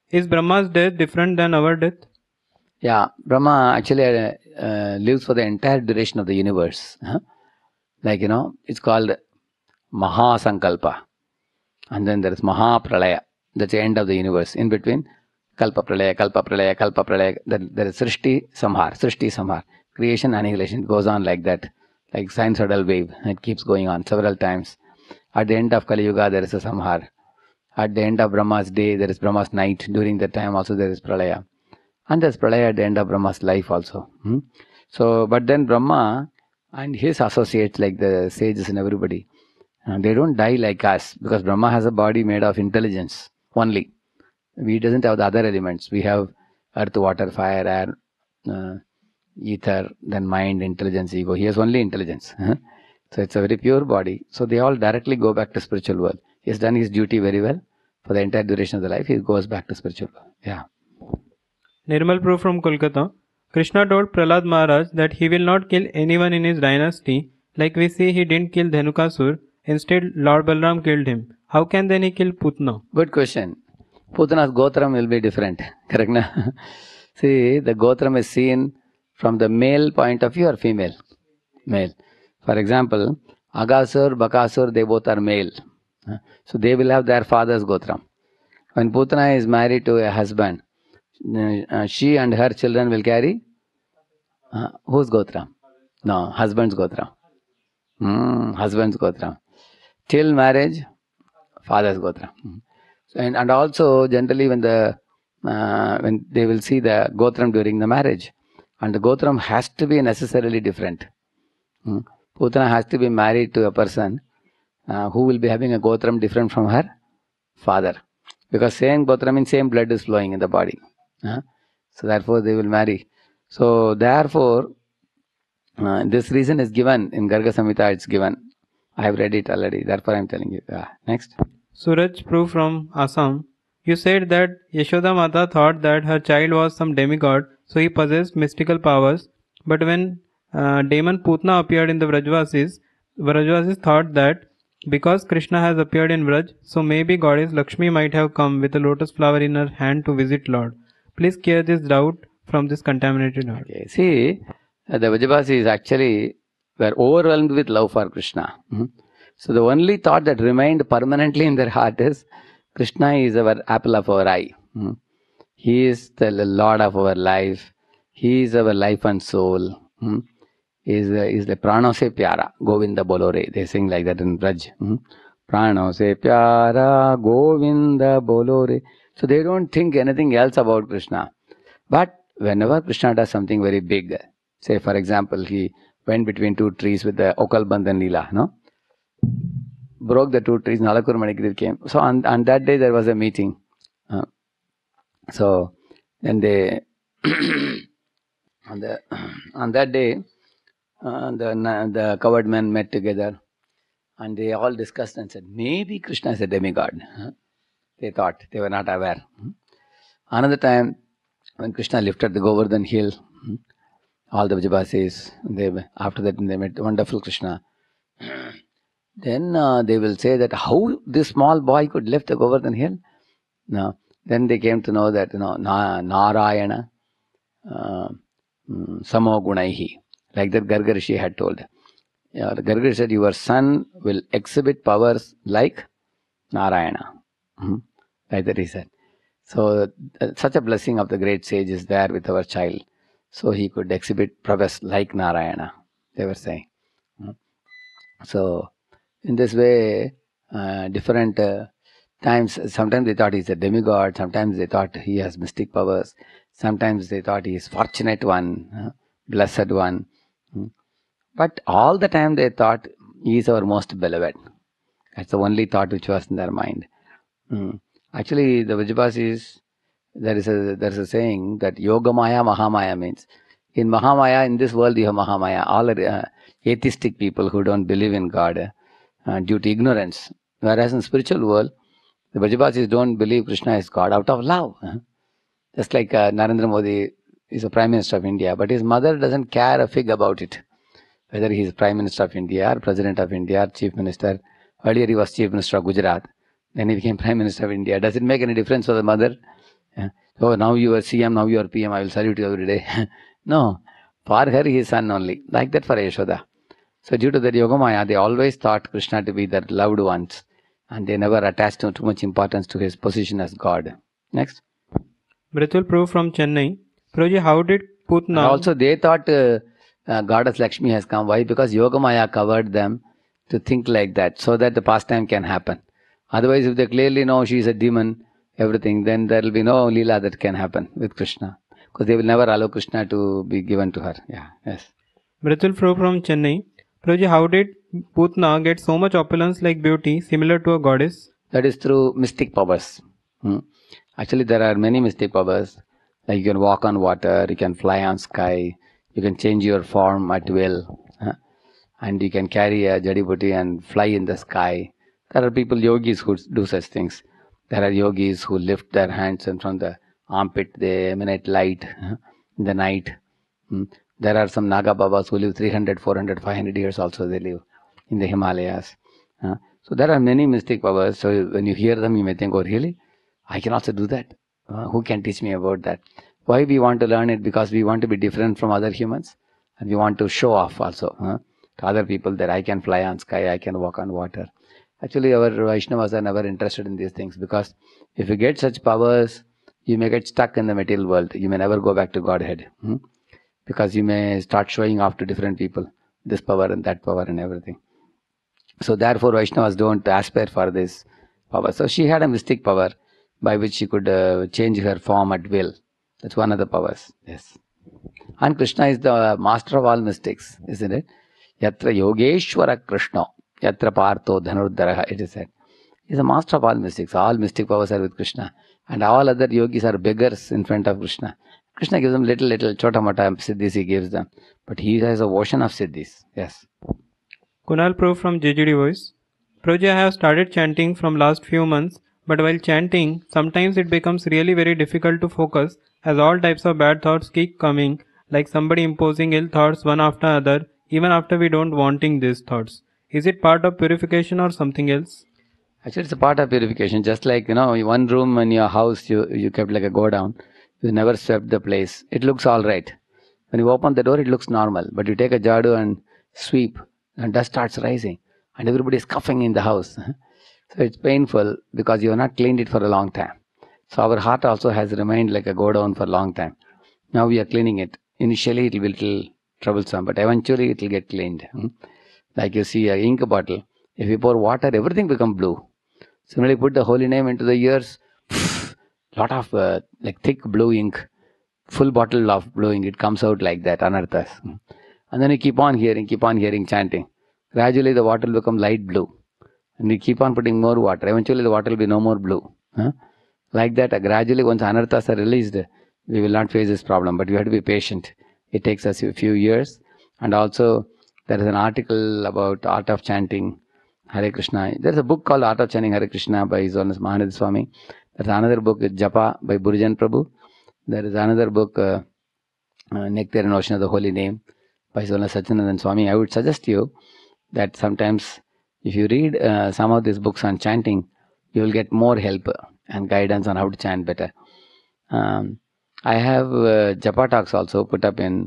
Is Brahma's death different than our death? Yeah, Brahma actually lives for the entire duration of the universe. Like, it's called Mahasankalpa. And then there is Mahapralaya. That's the end of the universe. In between, Kalpa Pralaya, Kalpa Pralaya, Kalpa Pralaya. Then there is Srishti Samhar, Srishti Samhar. Creation, annihilation. It goes on like that. Like sinusoidal wave. It keeps going on several times. At the end of Kali Yuga, there is a Samhar. At the end of Brahma's day, there is Brahma's night. During that time also there is Pralaya. And there's Pralaya at the end of Brahma's life also. So, but then Brahma and his associates like the sages and everybody, they don't die like us because Brahma has a body made of intelligence only. We doesn't have the other elements. We have earth, water, fire, air, ether, then mind, intelligence, ego. He has only intelligence. So it's a very pure body. So they all directly go back to spiritual world. He has done his duty very well. For the entire duration of the life, he goes back to spiritual world. Yeah. Nirmal Proof from Kolkata. Krishna told Prahlad Maharaj that he will not kill anyone in his dynasty, like we see he didn't kill Dhenukasur. Instead, Lord Balram killed him. How can then he kill Putna? Good question. Putana's Gotram will be different. Correct? Na? See, the Gotram is seen from the male point of view or female? Male. For example, Agasur, Bakasur, they both are male. So they will have their father's Gotram. When Putana is married to a husband, she and her children will carry whose Gotram? No, husband's Gotram. Husband's Gotram. Till marriage, father's Gotram. And also generally when they will see the Gotram during the marriage, and the Gotram has to be necessarily different. Putana has to be married to a person who will be having a Gotram different from her father, because same Gotram means same blood is flowing in the body. So therefore they will marry. So therefore this reason is given in Garga Samhita. It's given. I have read it already. Therefore I am telling you. Next. Suraj Proof from Assam. You said that Yashoda Mata thought that her child was some demigod, so he possessed mystical powers. But when demon Putna appeared in the Vrajvasis thought that because Krishna has appeared in Vraj, so maybe goddess Lakshmi might have come with a lotus flower in her hand to visit Lord. Please clear this doubt from this contaminated heart. Okay. See, the Vrajavasis actually were overwhelmed with love for Krishna. So the only thought that remained permanently in their heart is Krishna is our apple of our eye. He is the Lord of our life. He is our life and soul. He is the Prano se pyara, Govinda Bolore. They sing like that in Braj. Prano se pyara, Govinda Bolore. So they don't think anything else about Krishna. But whenever Krishna does something very big, say for example, he went between two trees with the Okal Bandhan Leela, no? Broke the two trees, Nalakur Manigirir came. So on that day there was a meeting. So then they, on that day, the covered men met together and they all discussed and said, maybe Krishna is a demigod. They thought, they were not aware. Another time, when Krishna lifted the Govardhan hill, all the Vrajavasis, after that they met wonderful Krishna. Then they will say that how this small boy could lift the Govardhan hill? No. Then they came to know that Narayana Samo Gunaihi. Like that Garga Rishi had told. Garga Rishi said, your son will exhibit powers like Narayana. Like that he said. So such a blessing of the great sage is there with our child. So he could exhibit prowess like Narayana, they were saying. So in this way, different times, sometimes they thought he's a demigod, sometimes they thought he has mystic powers, sometimes they thought he is fortunate one, blessed one. But all the time they thought he is our most beloved. That's the only thought which was in their mind. Actually, the Vrajavasis, there is a saying that Yogamaya Mahamaya means, in Mahamaya, in this world you have Mahamaya. All are atheistic people who don't believe in God due to ignorance. Whereas in spiritual world, the Vrajavasis don't believe Krishna is God out of love. Just like Narendra Modi is a Prime Minister of India, but his mother doesn't care a fig about it. Whether he is Prime Minister of India or President of India or Chief Minister. Earlier he was Chief Minister of Gujarat. Then he became Prime Minister of India. Does it make any difference for the mother? Yeah. oh, now you are CM, now you are PM, I will salute you every day. No, for her he is son only. Like that for Yashoda. So due to that Yogamaya, they always thought Krishna to be their loved ones. And they never attached too much importance to his position as God. Next. Britul Prabhu from Chennai. Prabhuji, how did Putna... Also they thought Goddess Lakshmi has come. Why? Because Yogamaya covered them to think like that, so that the pastime can happen. Otherwise, if they clearly know she is a demon, everything, then there will be no Leela that can happen with Krishna. Because they will never allow Krishna to be given to her. Yeah, yes. Britul Prabhu from Chennai. Prabhuji, how did Putna get so much opulence like beauty, similar to a goddess? That is through mystic powers. Actually, there are many mystic powers. Like you can walk on water, you can fly on sky, you can change your form at will, and you can carry a jadibuti and fly in the sky. There are people, yogis, who do such things. There are yogis who lift their hands and from the armpit they emanate light in the night. There are some Naga Babas who live 300, 400, 500 years also they live in the Himalayas. So there are many mystic powers. So when you hear them, you may think, oh really? I can also do that. Who can teach me about that? Why we want to learn it? Because we want to be different from other humans. And we want to show off also to other people that I can fly on sky, I can walk on water. Actually, our Vaishnavas are never interested in these things, because if you get such powers, you may get stuck in the material world. You may never go back to Godhead. Because you may start showing off to different people, this power and that power and everything. So therefore Vaishnavas don't aspire for this power. So she had a mystic power by which she could change her form at will. That's one of the powers. Yes. And Krishna is the master of all mystics, isn't it? Yatra Yogeshwara Krishna, Yatra Partho Dhanurdharaha, it is said. He is a master of all mystics. All mystic powers are with Krishna. And all other yogis are beggars in front of Krishna. Krishna gives them little chota mota siddhis he gives them. But he has a ocean of siddhis. Yes. Kunal Prabhu from JGD Voice. Prabhuji, I have started chanting from last few months, but while chanting, sometimes it becomes really very difficult to focus, as all types of bad thoughts keep coming, like somebody imposing ill thoughts one after another, even after we don't wanting these thoughts. Is it part of purification or something else? Actually, it's a part of purification. Just like, one room in your house you kept like a go down. You never swept the place. It looks all right. When you open the door, it looks normal. But you take a jadu and sweep, and dust starts rising. And everybody is coughing in the house. So it's painful because you have not cleaned it for a long time. So our heart also has remained like a go down for a long time. Now we are cleaning it. Initially it will be a little troublesome, but eventually it will get cleaned. Like you see an ink bottle. If you pour water, everything becomes blue. Similarly, put the holy name into the ears, lot of like thick blue ink, full bottle of blue ink, it comes out like that, anarthas. And then you keep on hearing chanting. Gradually the water will become light blue. And you keep on putting more water. Eventually the water will be no more blue. Like that, gradually once anarthas are released, we will not face this problem. But we have to be patient. It takes us a few years. And also, there is an article about art of chanting Hare Krishna. There is a book called Art of Chanting Hare Krishna by His Holiness Mahananda Swami. There is another book, Japa by Burjan Prabhu. There is another book, Nectar and Ocean of the Holy Name by His Holiness Satyanandan Swami. I would suggest you that sometimes if you read some of these books on chanting, you will get more help and guidance on how to chant better. I have Japa Talks also put up in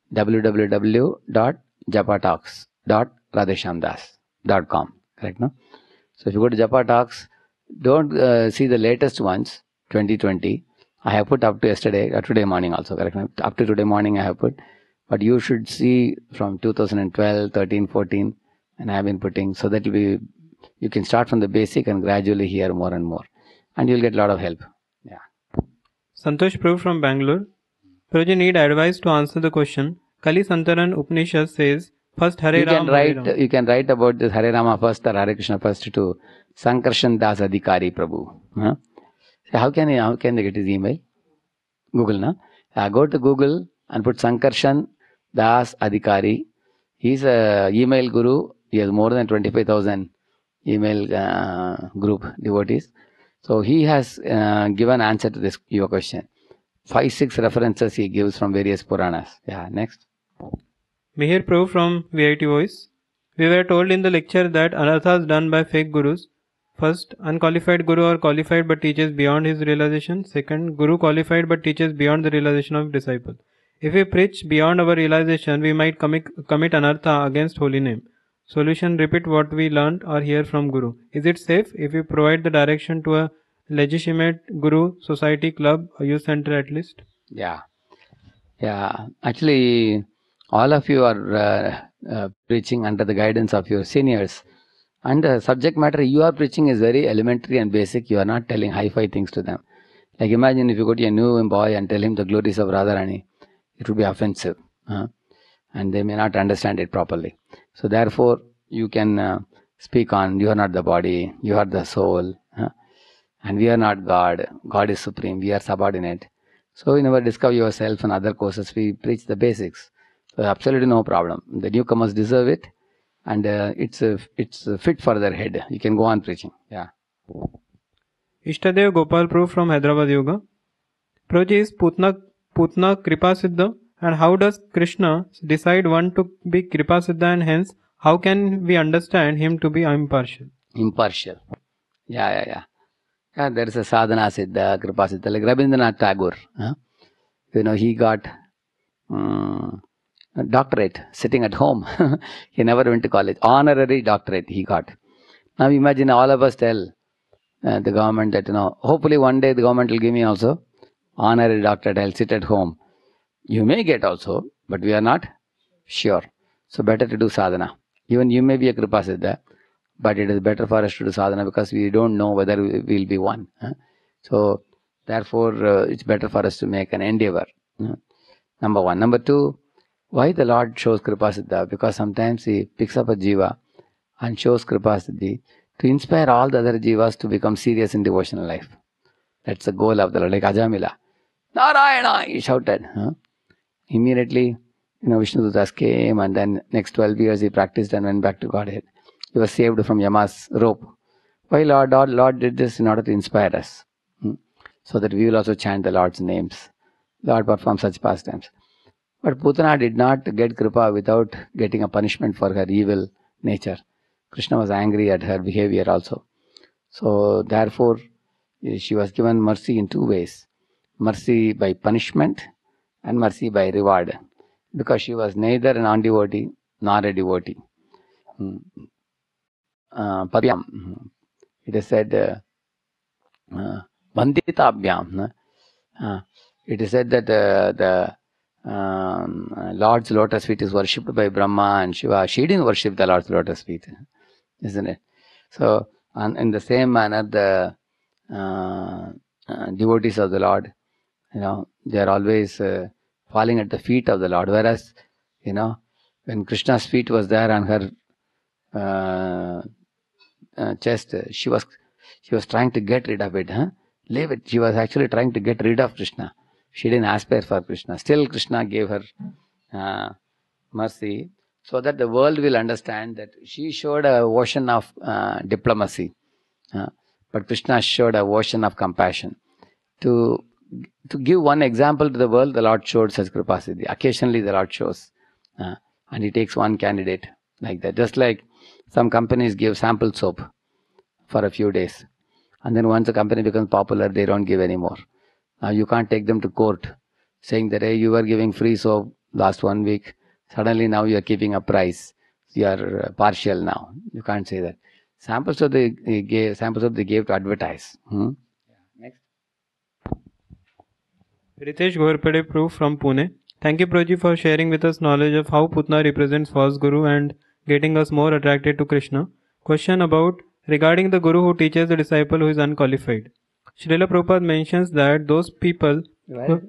www.japatalks.radheshamdas.com. Correct, no? So if you go to Japa Talks, don't see the latest ones, 2020. I have put up to yesterday, today morning also, correct? Up to today morning I have put. But you should see from 2012, 13, 14, and I have been putting, so that you can start from the basic and gradually hear more and more. And you'll get a lot of help. Yeah. Santosh Prabhu from Bangalore. Prabhuji, need advice to answer the question. Kali Santaran Upanishad says, first Hare Rama. You can write about this Hare Rama first or Hare Krishna first to Sankarshan Das Adhikari Prabhu. So how can they get his email? Google, na? Go to Google and put Sankarshan Das Adhikari. He's a email guru. He has more than 25,000 email group devotees. So he has given answer to your question. 5-6 references he gives from various Puranas. Yeah, next. Mihir Prabhu from VIT Voice. We were told in the lecture that anarthas done by fake gurus First, unqualified guru or qualified but teaches beyond his realization. Second, guru qualified but teaches beyond the realization of disciple. If we preach beyond our realization, we might commit anartha against holy name. Solution: repeat what we learned or hear from guru. Is it safe if we provide the direction to a legitimate guru, society, club, or youth center at least? Yeah. Actually, all of you are preaching under the guidance of your seniors. And the subject matter you are preaching is very elementary and basic. You are not telling hi-fi things to them. Like imagine if you go to a new boy and tell him the glories of Radharani, it would be offensive. And they may not understand it properly. So therefore, you can speak on, you are not the body, you are the soul. And we are not God. God is supreme. We are subordinate. So in our Discover Yourself and other courses, we preach the basics. So absolutely no problem. The newcomers deserve it. And it's fit for their head. You can go on preaching. Yeah. Ishtadev Gopal Prabhu from Hyderabad Yoga. Prabhuji, is Putna Kripa Siddha? And how does Krishna decide one to be Kripa Siddha, and hence how can we understand him to be impartial? Impartial. Yeah, there is a sadhana siddha, Kripa Siddha, like Rabindranath Tagore. He got a doctorate sitting at home. He never went to college. Honorary doctorate he got. Now imagine all of us tell the government that, hopefully one day the government will give me also honorary doctorate. I'll sit at home. You may get also, but we are not sure. So better to do sadhana. Even you may be a Kripa Siddha, but it is better for us to do sadhana because we don't know whether we will be one. So therefore, it's better for us to make an endeavor. Number one. Number two, why the Lord shows Kripa Siddha? Because sometimes He picks up a jiva and shows Kripa Siddhi to inspire all the other jivas to become serious in devotional life. That's the goal of the Lord. Like Ajamila, Narayana, he shouted. Immediately, Vishnudutas came, and then next 12 years he practiced and went back to Godhead. He was saved from Yama's rope. Why Lord did this? In order to inspire us, so that we will also chant the Lord's names. Lord performed such pastimes. But Putana did not get Kripa without getting a punishment for her evil nature. Krishna was angry at her behavior also. So therefore, she was given mercy in two ways. Mercy by punishment and mercy by reward. Because she was neither a non-devotee nor a devotee. Padhyam. It is said, Banditabhyam. It is said that the Lord's lotus feet is worshipped by Brahma and Shiva. She didn't worship the Lord's lotus feet, isn't it? So, in the same manner, the devotees of the Lord, they are always falling at the feet of the Lord. Whereas, when Krishna's feet was there on her chest, she was trying to get rid of it. Leave it. She was actually trying to get rid of Krishna. She didn't aspire for Krishna. Still, Krishna gave her mercy so that the world will understand that she showed a ocean of diplomacy, but Krishna showed a ocean of compassion. To give one example to the world, the Lord showed such Kripa Siddhi. Occasionally, the Lord shows, and He takes one candidate like that. Just like some companies give sample soap for a few days, and then once a company becomes popular, they don't give anymore. Now you can't take them to court saying that, hey, you were giving free soap last 1 week. Suddenly now you are keeping a price. You are partial now. You can't say that. Samples of they gave to advertise. Next. Ritesh Ghorpade Proof from Pune. Thank you, Prabhuji, for sharing with us knowledge of how Putna represents false Guru and getting us more attracted to Krishna. Question regarding the Guru who teaches the disciple who is unqualified. Srila Prabhupada mentions that those people Okay.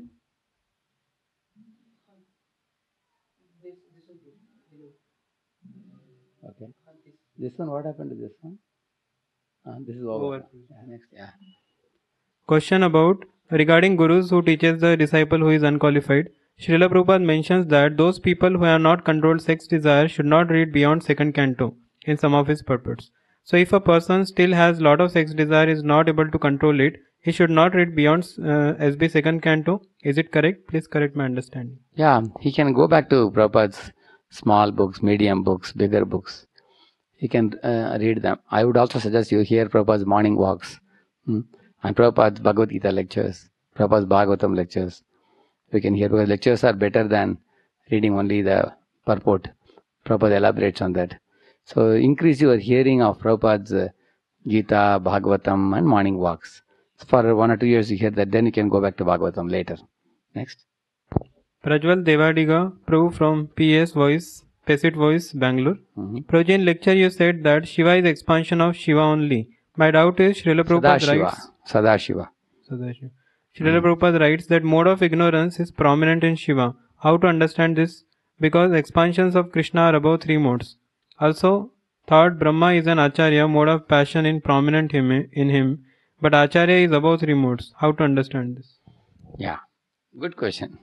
This one, what happened to this one? This is over. Next. Question regarding Gurus who teaches the disciple who is unqualified. Srila Prabhupada mentions that those people who have not controlled sex desire should not read beyond second canto in some of his purports. So if a person still has lot of sex desire, is not able to control it, he should not read beyond SB second canto. Is it correct? Please correct my understanding. Yeah, he can go back to Prabhupada's small books, medium books, bigger books. you can read them. I would also suggest you hear Prabhupada's morning walks, and Prabhupada's Bhagavad Gita lectures, Prabhupada's Bhagavatam lectures. You can hear, because lectures are better than reading only the purport. Prabhupada elaborates on that. So increase your hearing of Prabhupada's Gita, Bhagavatam and morning walks. For 1 or 2 years you hear that, then you can go back to Bhagavatam later. Next. Prajwal Devadiga, Prabhu from PS Voice, Pesit Voice, Bangalore. Prabhuji, in lecture you said that Shiva is expansion of Shiva only. My doubt is Srila Prabhupada writes... Sadashiva. Srila Prabhupada writes that mode of ignorance is prominent in Shiva. How to understand this? Because expansions of Krishna are above 3 modes. Also, third, Brahma is an Acharya, mode of passion in prominent in him, but Acharya is above 3 modes. How to understand this? Yeah, good question.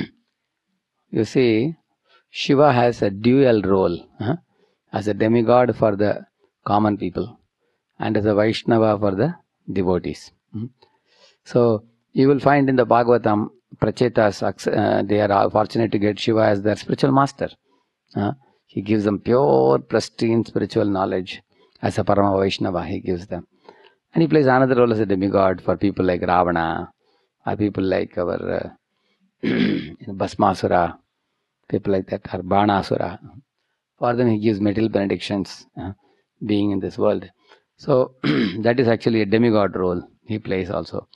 You see, Shiva has a dual role, as a demigod for the common people and as a Vaishnava for the devotees. So, you will find in the Bhagavatam, Prachetas, they are fortunate to get Shiva as their spiritual master. He gives them pure, pristine spiritual knowledge. As a Parama Vaishnava, he gives them. And he plays another role as a demigod for people like Ravana, or people like our Bhasmasura, people like that, or Banasura. For them he gives material benedictions, being in this world. So that is actually a demigod role he plays also.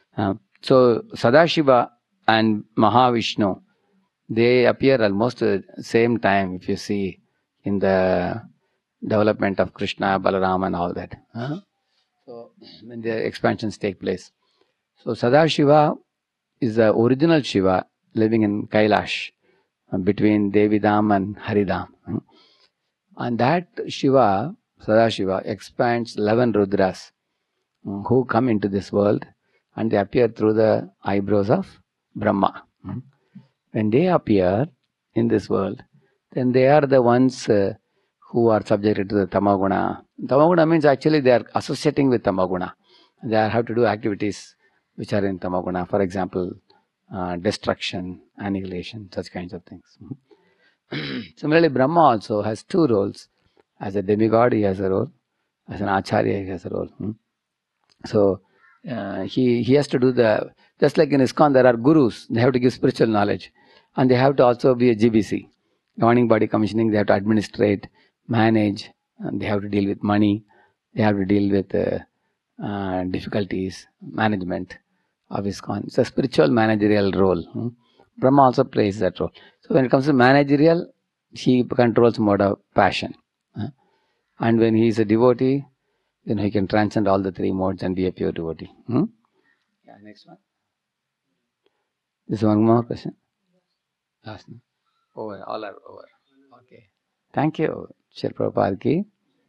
So Sadashiva and Mahavishnu, they appear almost at the same time if you see in the development of Krishna, Balaram and all that. So when the expansions take place. So Sadashiva is the original Shiva living in Kailash between Devidam and Haridam. And that Shiva, Sadashiva, expands 11 Rudras who come into this world and they appear through the eyebrows of Brahma. When they appear in this world, then they are the ones who are subjected to the Tamaguna. Tamaguna means actually they are associating with Tamaguna. They have to do activities which are in Tamaguna. For example, destruction, annihilation, such kinds of things. Similarly, Brahma also has 2 roles. As a demigod, he has a role. As an Acharya, he has a role. So, he has to do just like in ISKCON, there are gurus. They have to give spiritual knowledge. And they have to also be a GBC. Governing Body Commissioning, they have to administrate, manage, and they have to deal with money. They have to deal with difficulties, management of ISKCON. It's a spiritual managerial role. Brahma also plays that role. So when it comes to managerial, he controls mode of passion. And when he is a devotee, then he can transcend all the 3 modes and be a pure devotee. Yeah, next one. This is one more question. Last one. Over, all are over. Okay. Thank you. Srila Prabhupada ki